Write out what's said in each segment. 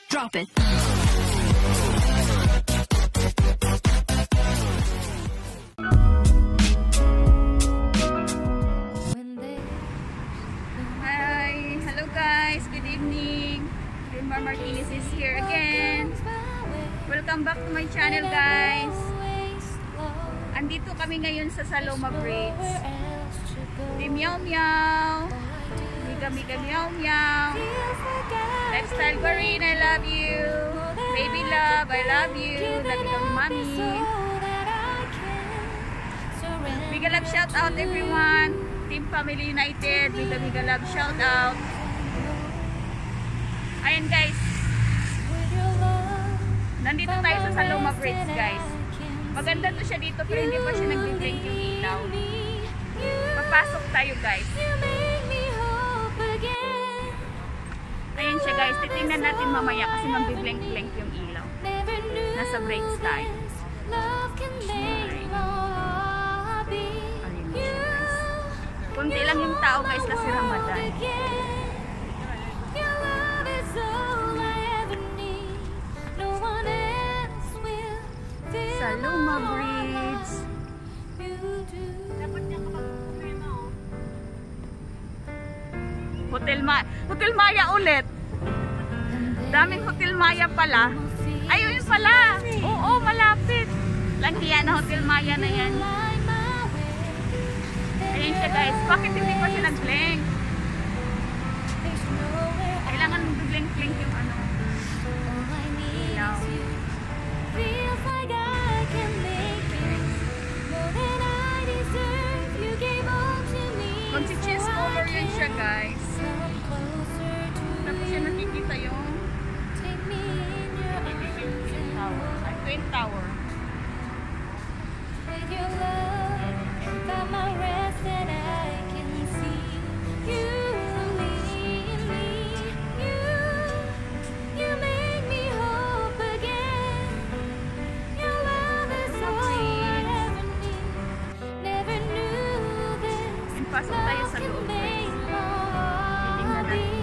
Drop it. Hi! Hello guys! Good evening! Vilmar Martinez is here again. Welcome back to my channel guys. Andito kami ngayon sa Saloma Braids. Di meow meow. Miga miga meow meow. Lifestyle Corinne, I love you. Baby love, I love you. Love you kami mommy. Miga love shout out everyone. Team Family United. Miga miga love shout out. Ayan guys. Nandito tayo sa Saloma Braids guys. Maganda to siya dito pero hindi pa siya nag-blink yung ilaw. Papasok tayo guys. Ayan siya guys. Titingnan natin mamaya kasi mag-blink-blink yung ilaw. Nasa braids tayo. Ayun siya guys. Kunti lang yung tao guys kasi Ramadan. Saloma Braids. Hotel Maya ulit. Daming Hotel Maya pala. Ayun pala. Oo, malapit. Langhiya na Hotel Maya na yan. Ayan siya guys. Bakit hindi pa siya nag-blink? Kailangan mag-blink-blink yung ano. Ilaw. Conscious color yun siya guys. Tapos siya nakikita yung Twin Tower. Pasok tayo sa loob. Titingnan natin.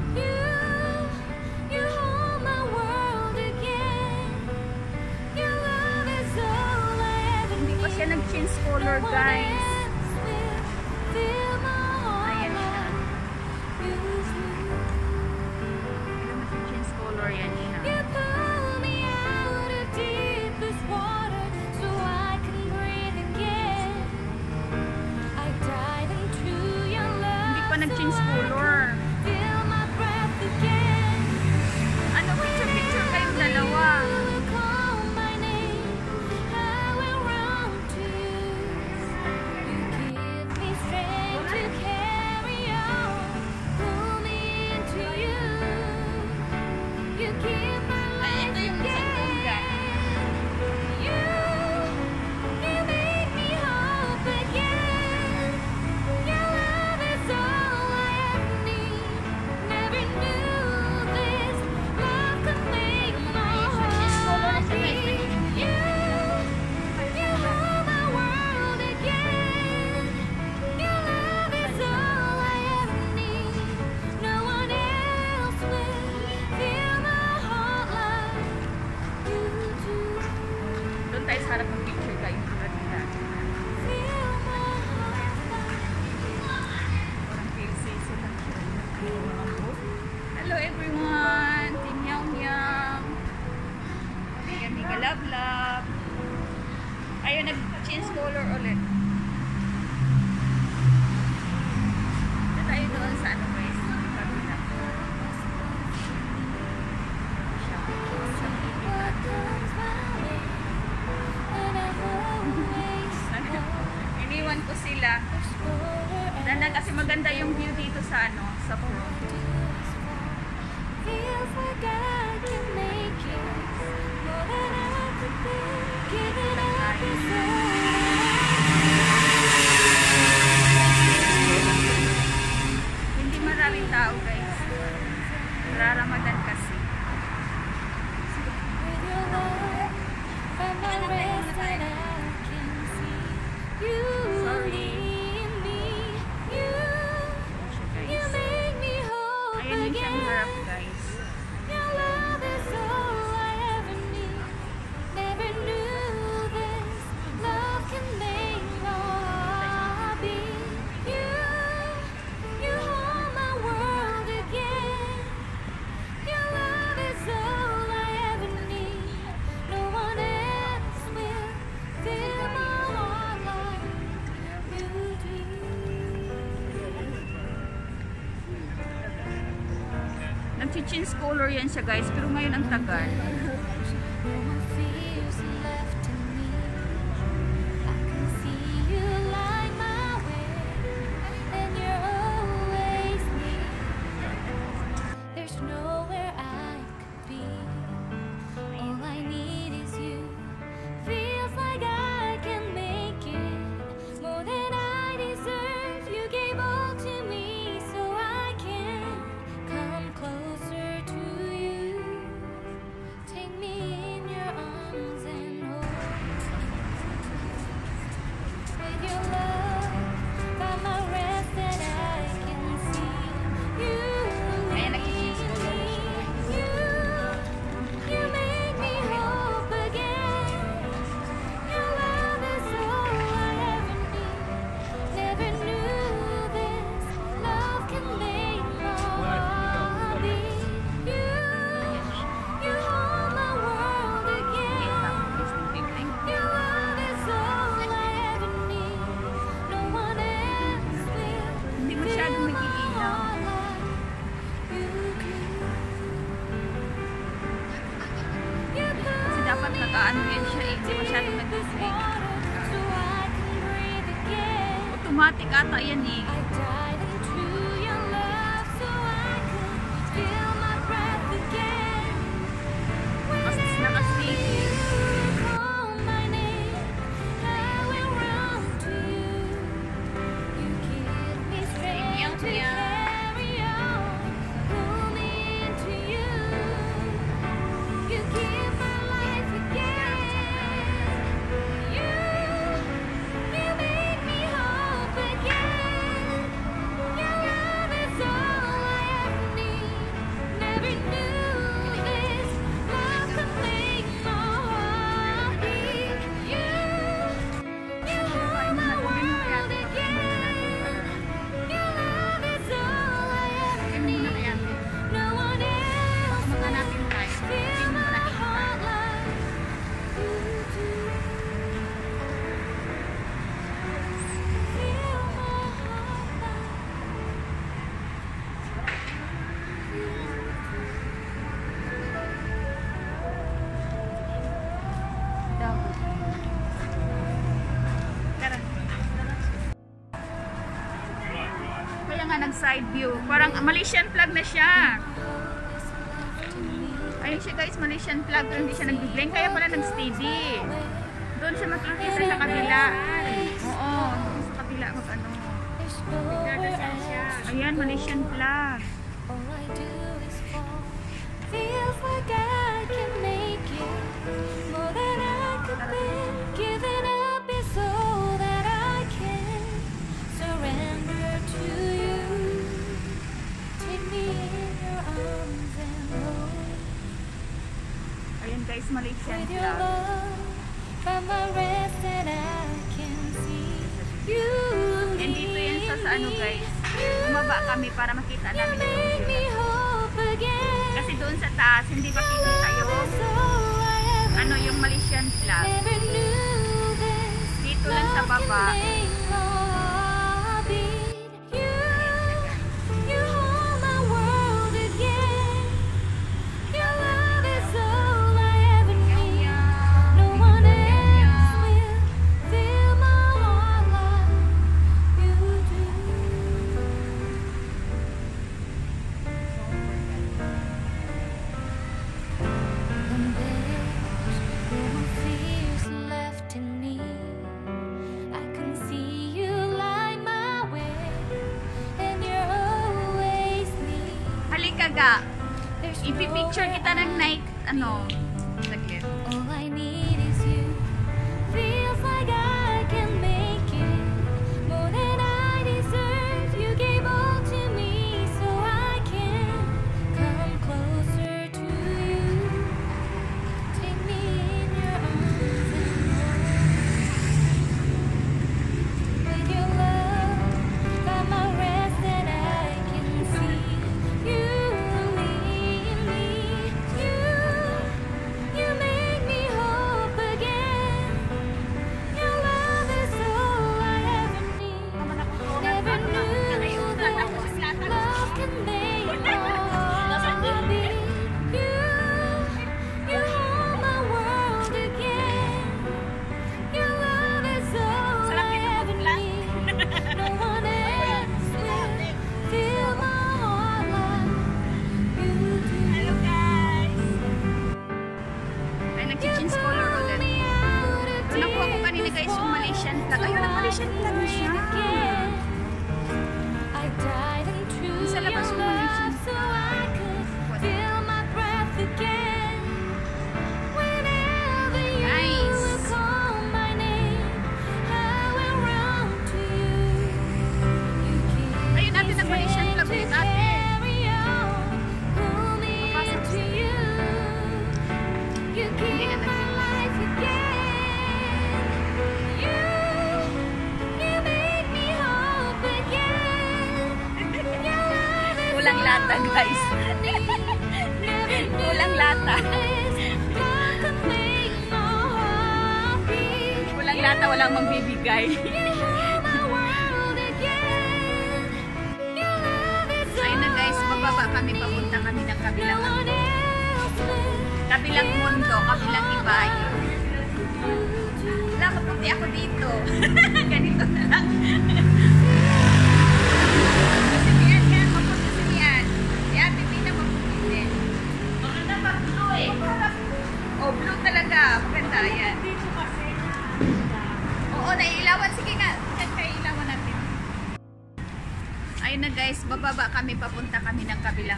Hindi pa siya nag-change color guys. Ayan siya. Hindi na mag-change color yan siya. Nag-change color. Ano, picture kayong dalawa. Ay, ito yung isang tungga. Tayo sa harap ng picture kayo. Hello everyone! Team Meow Meow! Miga miga love love! Ayun, nag-change color ulit. Ito tayo doon sa ano guys? Iniwan ko sila. Dahil kasi maganda yung view dito sa ano, sa front. Hindi maraming tao guys. Ramadan kasi. Sorry. Nag-change color yan siya guys, pero ngayon ang tagal. Nakaano yan siya eh. Hindi masyadong nag-swing. Automatic ata yan eh. Mas nakaswing. Nag-side view. Parang Malaysian flag na siya. Ayun siya guys, Malaysian flag pero hindi siya nag-blink. Kaya pala nag-steady. Doon siya makikita sa kabila. Oo, sa kabila mag-ano. Ayan, Malaysian flag. Feels like I can make it more than I could be. Giving up is all that I can surrender to you. Take me in your arms and hold. Ayan guys, Malaysian flag. From my rest and I can see you. And dito yan sa ano guys. Bumaba kami para makita namin yung view. Kasi doon sa taas, hindi pa kita yung ano yung Malaysian flag. Dito lang sa baba. Ipipicture kita ng night, ano, saglit. All I need is you. Feels like I can make it more than I deserve. You gave all to me so I can come closer to you. Take me in your arms and hold. With your love, find my rest and I can see you. You make me hope Malaysian flag na siya. Sa labas yung Malaysian. Guys. Ayun natin ang Malaysian flag ulit ate. Hindi na kulang lata guys. Kulang lata. Kulang lata, walang magbibigay. Ayun na guys, bababa kami, papunta kami ng kabilang mundo, kabilang ibayo. Wala, mapunti ako dito. Ganito na lang. Oh, blue talaga. Maganda yan. Oo, naiilawan. Sige nga. Kaiilawan natin. Ayun na guys, bababa kami. Papunta kami ng kabilang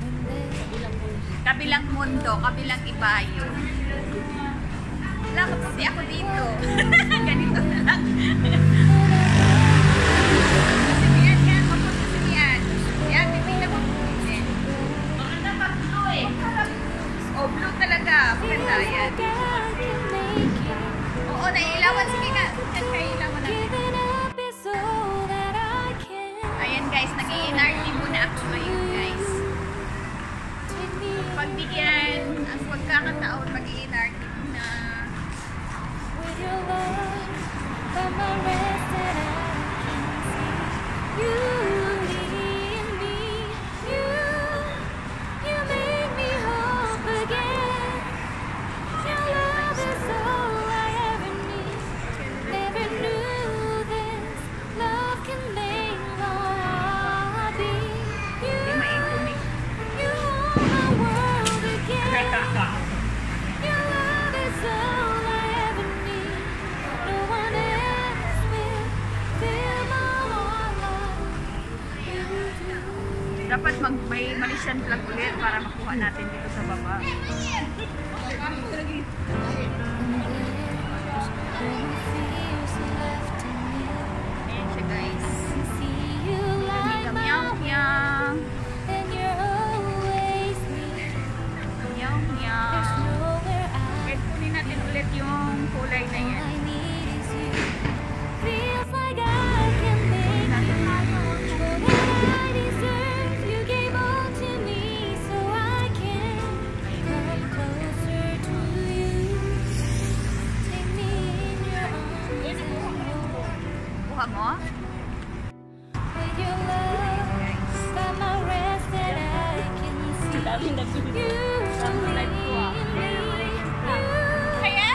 mundo, kabilang ibayo. Wala, mapunti ako dito. Ganito na lang. Sige yan. Mapunti sige yan. Yan, pipila mapunti. Maganda pa blue eh. Oh, blue talaga. Maganda yan. Oo, naiilawan. Sige nga. Kaiilawan natin. Ayan guys, nag-i-NRT muna ako ngayon guys. Pagbigyan, ang pagkakataon, mag-i-NRT muna. Dapat may Malaysian flag ulit para makuha natin dito sa baba. Ayan siya guys. Meow meow. Meow meow. Wait, kunin natin ulit yung kulay na yan. Mo? Kaya?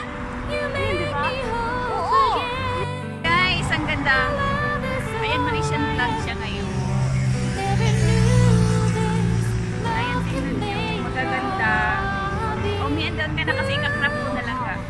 Oo! Guys, ang ganda. Ayan, Malaysian flag siya ngayon. Ayan, tingnan niyo. Magaganda. Umiyan doon ka na kasi ikakrap mo na lang ka.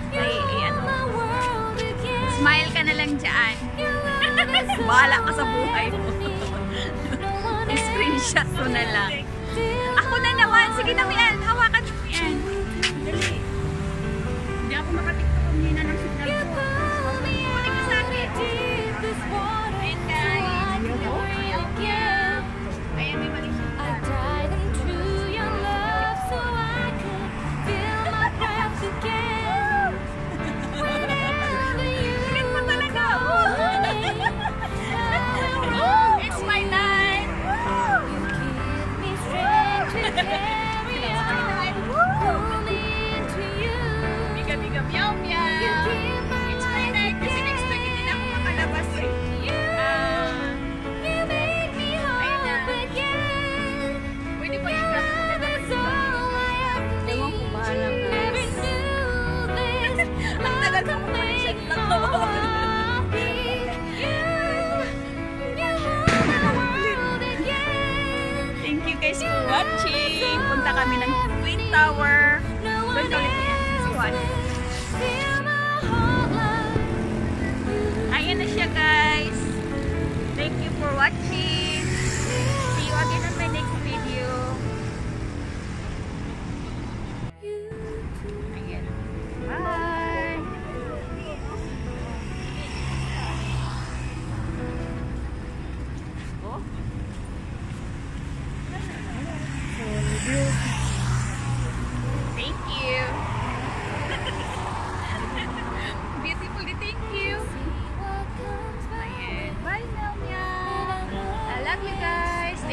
Smile ka na lang dyan. Bahala ka sa buhay mo. I-screenshot ko na lang. Ako na naman. Sige na, Mian. Hawakan mo, Mian. Dali. Hindi ako makatiktok. Hindi na ng signal ko. Kunin ka sa akin. Ayan, guys. Ayan, may mali siya. It's my night.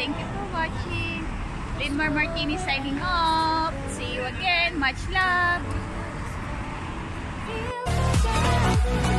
Thank you for watching. Linmar Martinez signing off. See you again. Much love.